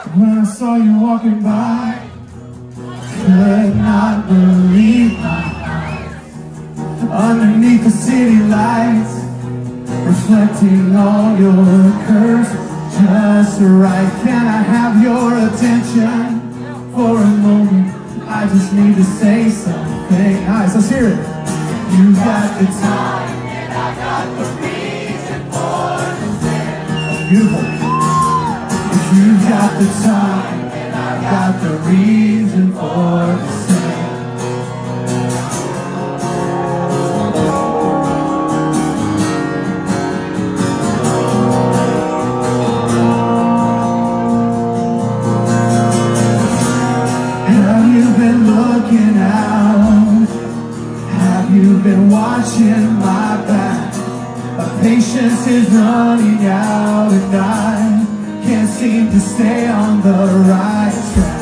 When I saw you walking by, could not believe my eyes. Underneath the city lights, reflecting all your curves just right. Can I have your attention for a moment? I just need to say something. Alright, so let's hear it. You got the time and I got the reason for the sin. That's beautiful. You got the time and I got the reason for the sin. Have you been looking out? Have you been watching my back? My patience is running out and I can't seem to stay on the right track.